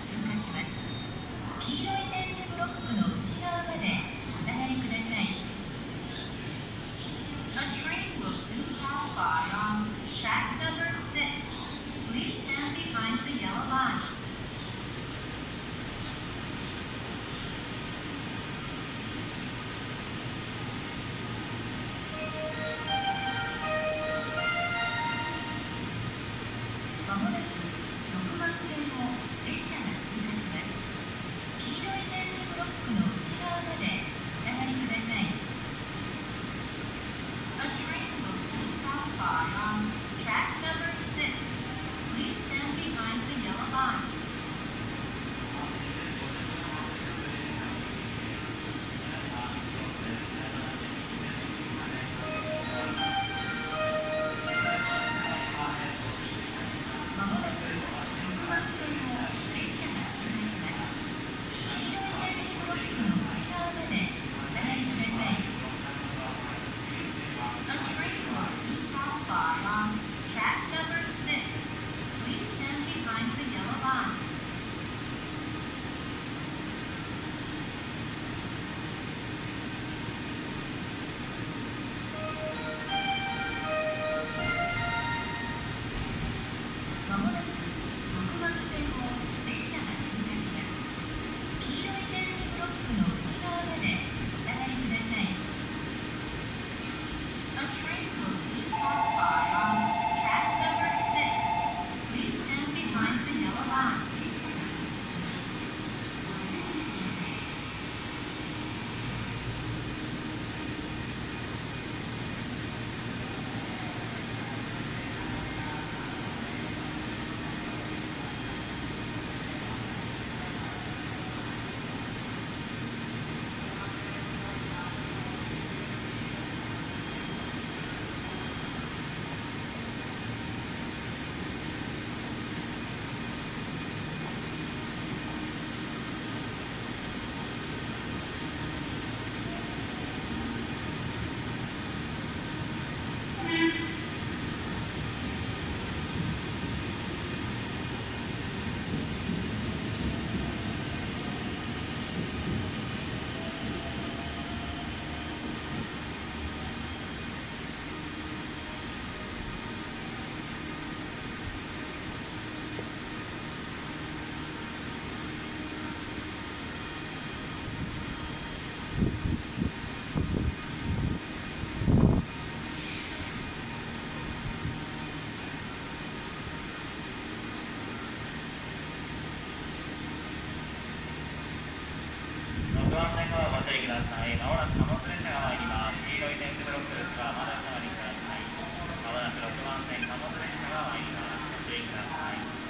通過します。黄色い点字ブロックの内側までお下がりください。A train will soon pass by on track number 6. Please stand behind the yellow line. まもなく6番線を列車が通過します。黄色い点字ブロックの内側までお下がりください。A train will soon pass by on track number 6. Please stand behind the yellow line. まもなく6番線を列車が通過します。黄色い点字ブロックの内側までお下がりください。A train will soon pass by on track number 6. Please stand behind the yellow line. まもなく6番線を列車が通過します。黄色い点字ブロックの内側までお下がりください。A train will soon pass by on track number 6. Please stand behind the yellow line. 6番線からお渡りください。まもなく貨物列車が参ります。黄色い点字ブロックですが、まだお下がりください。まもなく6番線貨物列車が参ります。ご注意ください。